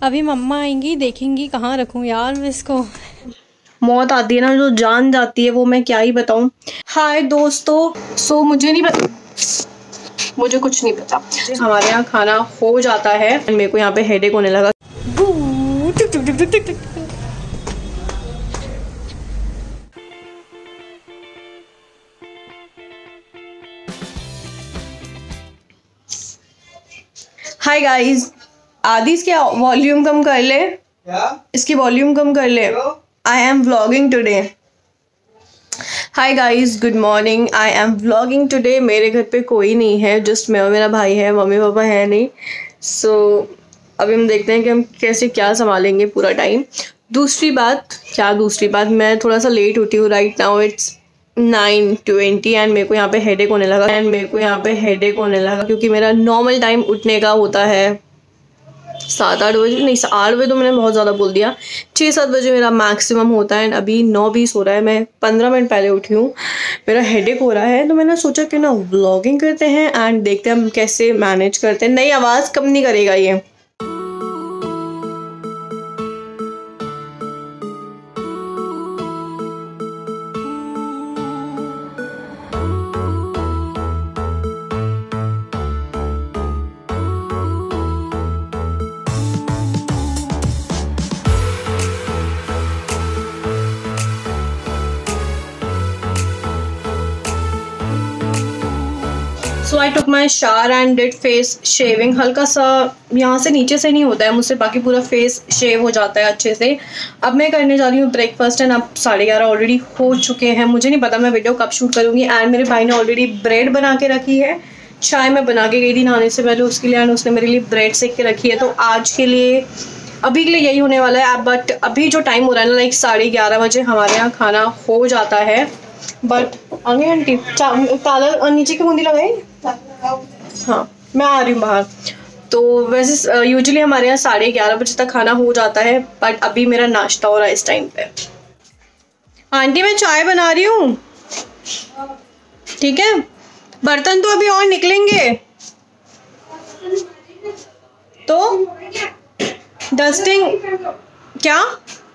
अभी मम्मा आएंगी, देखेंगी कहाँ रखूँ यार मैं इसको। मौत आती है ना, जो जान जाती है वो मैं क्या ही बताऊँ। हाय दोस्तों, सो मुझे नहीं पता, मुझे कुछ नहीं पता। हमारे यहाँ खाना हो जाता है, मेरे को यहाँ पे हेडेक होने लगा। हाय गाइस, आदि इसके वॉल्यूम कम कर ले। इसकी वॉल्यूम कम कर ले। I am vlogging today. Hi guys, good morning. I am vlogging today. मेरे घर पे कोई नहीं है, जस्ट मैं और मेरा भाई है, मम्मी पापा है नहीं। सो अभी हम देखते हैं कि हम कैसे क्या संभालेंगे पूरा टाइम। दूसरी बात, मैं थोड़ा सा लेट उठी हूँ। राइट नाउ इट्स 9:20 एंड मेरे को यहाँ पे हेडेक होने लगा क्योंकि मेरा नॉर्मल टाइम उठने का होता है 7-8 बजे, नहीं 8 बजे तो मैंने बहुत ज़्यादा बोल दिया, 6-7 बजे मेरा मैक्सिमम होता है। एंड अभी 9:20 हो रहा है, मैं 15 मिनट पहले उठी हूँ। मेरा हेडेक हो रहा है तो मैंने सोचा कि ना व्लॉगिंग करते हैं एंड देखते हैं हम कैसे मैनेज करते हैं। नई आवाज़ कम नहीं करेगा ये। So I took my shower and did face shaving. हल्का सा यहाँ से नीचे से नहीं होता है मुझसे, बाकी पूरा फेस शेव हो जाता है अच्छे से। अब मैं करने जा रही हूँ ब्रेकफास्ट एंड अब 11:30 ऑलरेडी हो चुके हैं। मुझे नहीं पता मैं वीडियो कब शूट करूँगी। एंड मेरे भाई ने ऑलरेडी ब्रेड बना के रखी है। चाय मैं बना के गई थी नहाने से पहले उसके लिए, एंड उसने मेरे लिए ब्रेड सेक के रखी है। तो आज के लिए, अभी के लिए यही होने वाला है। बट अभी जो टाइम हो रहा है ना, लाइक 11:30 बजे हमारे यहाँ खाना हो जाता है। बट आगे आंटी ताला नीचे की बूंदी लगाई। हाँ, मैं आ रही हूँ बाहर। तो वैसे यूजुअली हमारे यहाँ 11:30 बजे तक खाना हो जाता है, बट अभी मेरा नाश्ता हो रहा है इस टाइम पे। आंटी मैं चाय बना रही हूँ, ठीक है। बर्तन तो अभी और निकलेंगे, तो डस्टिंग क्या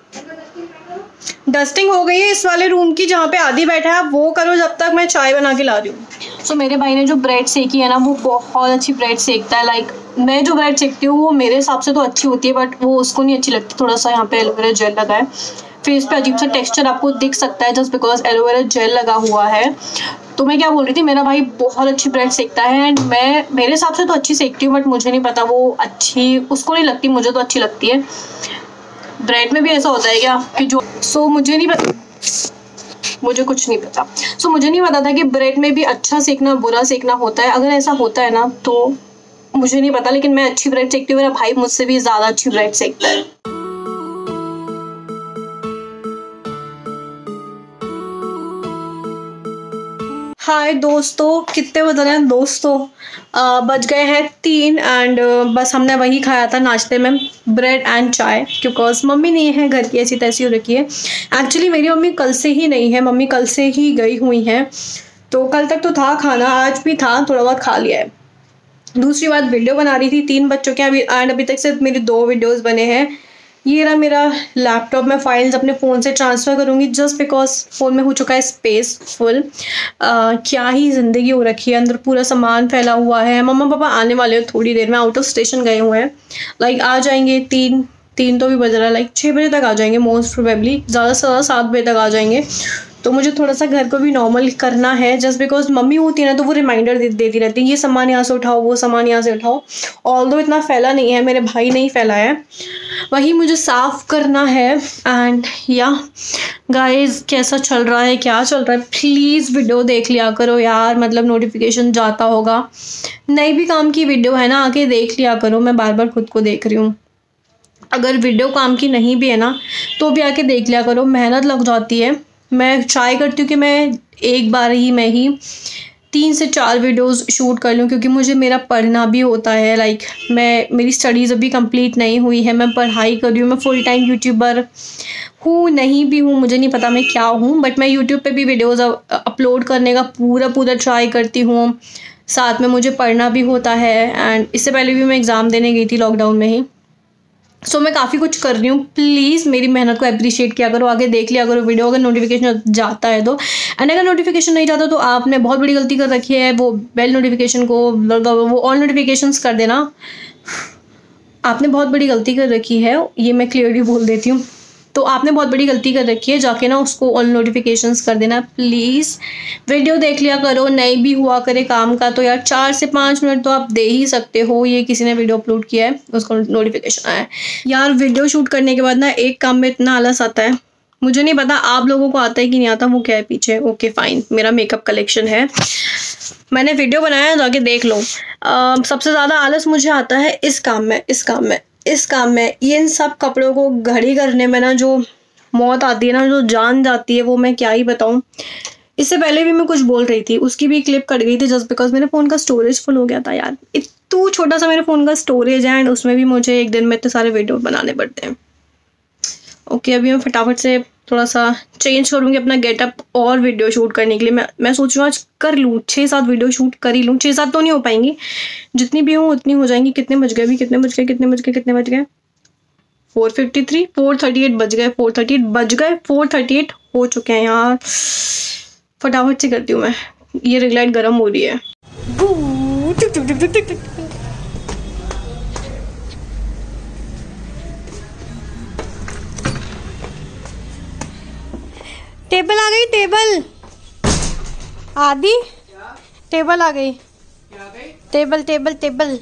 डस्टिंग हो गई है इस वाले रूम की जहाँ पे आदि बैठा है, वो करो जब तक मैं चाय बना के ला रही हूँ। सो मेरे भाई ने जो ब्रेड सेकी है ना, वो बहुत अच्छी ब्रेड सेकता है। लाइक मैं जो ब्रेड सेकती हूँ वो मेरे हिसाब से तो अच्छी होती है, बट वो उसको नहीं अच्छी लगती। थोड़ा सा यहाँ पे एलोवेरा जेल लगा है, फेस पे अजीब सा टेक्सचर आपको दिख सकता है जस्ट बिकॉज एलोवेरा जेल लगा हुआ है। तो मैं क्या बोल रही थी, मेरा भाई बहुत अच्छी ब्रेड सेकता है एंड मैं मेरे हिसाब से तो अच्छी सेकती हूँ, बट मुझे नहीं पता वो अच्छी उसको नहीं लगती, मुझे तो अच्छी लगती है। ब्रेड में भी ऐसा होता है क्या कि जो मुझे नहीं पता, मुझे कुछ नहीं पता। मुझे नहीं पता था कि ब्रेड में भी अच्छा सेकना बुरा सेकना होता है। अगर ऐसा होता है ना तो मुझे नहीं पता, लेकिन मैं अच्छी ब्रेड सेकती हूँ। मेरा भाई मुझसे भी ज़्यादा अच्छी ब्रेड सेकता है। हाय दोस्तों, कितने बज रहे हैं दोस्तों? बज गए हैं 3 एंड बस हमने वही खाया था नाश्ते में, ब्रेड एंड चाय, बिकॉज मम्मी नहीं है घर की, ऐसी तैसी हो रखी है। एक्चुअली मेरी मम्मी कल से ही नहीं है, मम्मी कल से ही गई हुई हैं। तो कल तक तो था खाना, आज भी था, थोड़ा बहुत खा लिया है। दूसरी बात, वीडियो बना रही थी 3 बच्चों के अभी तक सिर्फ मेरी 2 वीडियोज़ बने हैं। ये रहा मेरा लैपटॉप, मैं फाइल्स अपने फ़ोन से ट्रांसफ़र करूँगी जस्ट बिकॉज फ़ोन में हो चुका है स्पेस फुल। क्या ही ज़िंदगी हो रखी है, अंदर पूरा सामान फैला हुआ है। मम्मा पापा आने वाले हैं थोड़ी देर में, आउट ऑफ स्टेशन गए हुए हैं। लाइक आ जाएंगे 3 तो भी बज रहा है, लाइक 6 बजे तक आ जाएंगे मोस्ट प्रोबेबली, ज़्यादा से ज़्यादा 7 बजे तक आ जाएंगे। तो मुझे थोड़ा सा घर को भी नॉर्मल करना है जस्ट बिकॉज मम्मी होती है ना, तो वो रिमाइंडर देती रहती है, ये सामान यहाँ से उठाओ, वो सामान यहाँ से उठाओ। ऑल्दो इतना फैला नहीं है, मेरे भाई नहीं फैलाया है, वही मुझे साफ़ करना है। एंड या गाइस, कैसा चल रहा है, क्या चल रहा है, प्लीज़ वीडियो देख लिया करो यार, मतलब नोटिफिकेशन जाता होगा। नई भी काम की वीडियो है ना, आके देख लिया करो। मैं बार बार खुद को देख रही हूँ। अगर वीडियो काम की नहीं भी है ना, तो भी आके देख लिया करो, मेहनत लग जाती है। मैं ट्राई करती हूँ कि मैं एक बार ही 3 से 4 वीडियोस शूट कर लूँ, क्योंकि मुझे मेरा पढ़ना भी होता है। लाइक मेरी स्टडीज़ अभी कंप्लीट नहीं हुई है, मैं पढ़ाई कर रही हूँ। मैं फुल टाइम यूट्यूबर हूँ, नहीं भी हूँ, मुझे नहीं पता मैं क्या हूँ, बट मैं यूट्यूब पे भी वीडियोस अपलोड करने का पूरा ट्राई करती हूँ। साथ में मुझे पढ़ना भी होता है। एंड इससे पहले भी मैं एग्ज़ाम देने गई थी लॉकडाउन में ही। सो मैं काफ़ी कुछ कर रही हूँ। प्लीज़ मेरी मेहनत को अप्रिशिएट किया करो, आगे देख लिया करो वीडियो, अगर नोटिफिकेशन जाता है तो। एंड अगर नोटिफिकेशन नहीं जाता तो आपने बहुत बड़ी गलती कर रखी है, वो बेल नोटिफिकेशन को वो ऑल नोटिफिकेशंस कर देना। आपने बहुत बड़ी गलती कर रखी है, ये मैं क्लियरली बोल देती हूँ। तो आपने बहुत बड़ी गलती कर रखी है, जाके ना उसको ऑल नोटिफिकेशंस कर देना प्लीज़। वीडियो देख लिया करो, नहीं भी हुआ करे काम का तो यार 4 से 5 मिनट तो आप दे ही सकते हो। ये किसी ने वीडियो अपलोड किया है, उसको नोटिफिकेशन आया है। यार वीडियो शूट करने के बाद ना एक काम में इतना आलस आता है, मुझे नहीं पता आप लोगों को आता है कि नहीं आता, वो क्या है पीछे। ओके फाइन, मेरा मेकअप कलेक्शन है, मैंने वीडियो बनाया, जाके देख लो। सबसे ज़्यादा आलस मुझे आता है इस काम में, ये इन सब कपड़ों को घड़ी करने में ना जो मौत आती है ना, जो जान जाती है, वो मैं क्या ही बताऊँ। इससे पहले भी मैं कुछ बोल रही थी, उसकी भी क्लिप कट गई थी जस्ट बिकॉज मेरे फ़ोन का स्टोरेज फुल हो गया था। यार इतना छोटा सा मेरे फ़ोन का स्टोरेज है एंड उसमें भी मुझे एक दिन में इतने सारे वीडियो बनाने पड़ते हैं। ओके अभी मैं फटाफट से थोड़ा सा चेंज करूँगी अपना गेटअप और वीडियो शूट करने के लिए मैं सोच रही हूँ आज कर लूँ 6-7 वीडियो शूट कर ही लूँ। 6-7 तो नहीं हो पाएंगी, जितनी भी हों उतनी हो जाएंगी। कितने बज गए अभी, कितने बज गए 4:53, 4:38 बज गए, 4:38 हो चुके हैं यार। फटाफट से करती हूँ मैं, ये रिंग लाइट गर्म हो रही है। टेबल आ गई, टेबल आदि टेबल आ गई, टेबल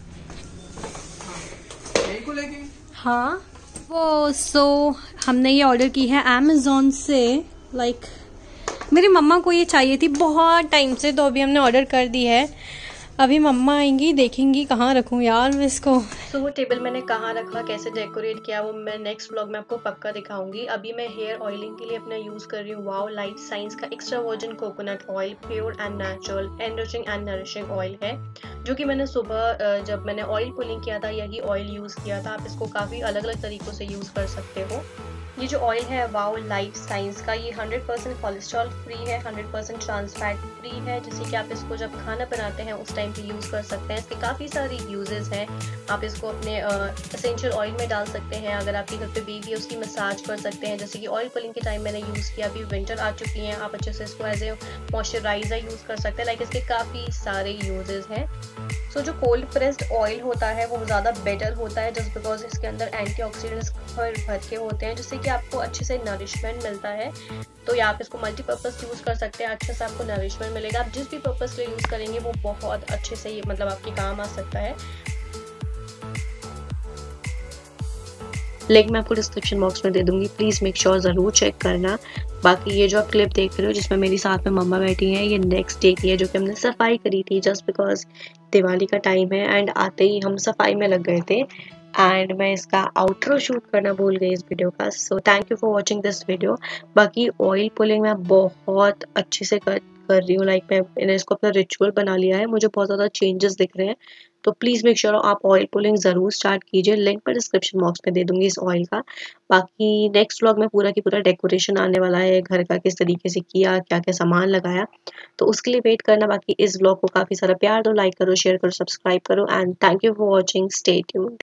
हाँ वो हमने ये ऑर्डर की है अमेज़ॉन से। मेरी मम्मा को ये चाहिए थी बहुत टाइम से, तो अभी हमने ऑर्डर कर दी है। अभी मम्मा आएंगी, देखेंगी कहाँ रखूँ यार मैं इसको। तो वो टेबल मैंने कहाँ रखा, कैसे डेकोरेट किया, वो मैं नेक्स्ट व्लॉग में आपको पक्का दिखाऊंगी। अभी मैं हेयर ऑयलिंग के लिए अपना यूज़ कर रही हूँ वाओ लाइफ साइंस का extra virgin coconut oil, pure and natural enriching and nourishing oil है, जो कि मैंने सुबह जब मैंने ऑयल पुलिंग किया था यही ऑयल यूज़ किया था। आप इसको काफ़ी अलग अलग तरीक़ों से यूज़ कर सकते हो। ये जो ऑयल है वाओ लाइफ साइंस का, ये 100% कोलेस्ट्रॉल फ्री है, 100% ट्रांस फैट फ्री है, जिससे कि आप इसको जब खाना बनाते हैं उस टाइम पे यूज़ कर सकते हैं। इसके काफ़ी सारी यूजेस हैं। आप इसको अपने एसेंशियल ऑयल में डाल सकते हैं, अगर आपके घर पे बेबी है उसकी मसाज कर सकते हैं, जैसे कि ऑयल पुलिंग के टाइम मैंने यूज़ किया। अभी विंटर आ चुकी हैं, आप अच्छे से इसको एज ए मॉइस्चराइजर यूज़ कर सकते हैं। इसके काफ़ी सारे यूजेस हैं। सो जो कोल्ड प्रेस्ड ऑयल होता है वो ज़्यादा बेटर होता है, जस्ट बिकॉज इसके अंदर एंटीऑक्सीडेंट्स भर के होते हैं, जिससे कि आपको अच्छे से नरिशमेंट मिलता है। तो या आप इसको मल्टीपर्पज़ यूज़ कर सकते हैं, अच्छे से आपको नरिशमेंट मिलेगा। आप जिस भी पर्पज़ के लिए यूज़ करेंगे वो बहुत अच्छे से मतलब आपके काम आ सकता है। लिंक मैं आपको डिस्क्रिप्शन बॉक्स में दे दूंगी, प्लीज़ मेक श्योर ज़रूर चेक करना। बाकी ये जो आप क्लिप देख रहे हो जिसमें मेरी साथ में मम्मा बैठी हैं, ये नेक्स्ट डे की है, जो कि हमने सफाई करी थी जस्ट बिकॉज दिवाली का टाइम है एंड आते ही हम सफाई में लग गए थे। एंड मैं इसका आउटरो शूट करना भूल गई इस वीडियो का। So thank you for watching this video. बाकी ऑयल पुलिंग मैं बहुत अच्छे से कर रही हूँ, मैंने इसको अपना रिचुअल बना लिया है, मुझे बहुत ज़्यादा चेंजेस दिख रहे हैं। तो प्लीज़ मेक श्योर आप ऑयल पुलिंग ज़रूर स्टार्ट कीजिए, लिंक पर डिस्क्रिप्शन बॉक्स में दे दूंगी इस ऑयल का। बाकी नेक्स्ट व्लॉग में पूरा की पूरा डेकोरेशन आने वाला है, घर का किस तरीके से किया, क्या क्या सामान लगाया, तो उसके लिए वेट करना। बाकी इस व्लॉग को काफ़ी सारा प्यार दो, लाइक करो, शेयर करो, सब्सक्राइब करो and thank you for watching, stay tuned.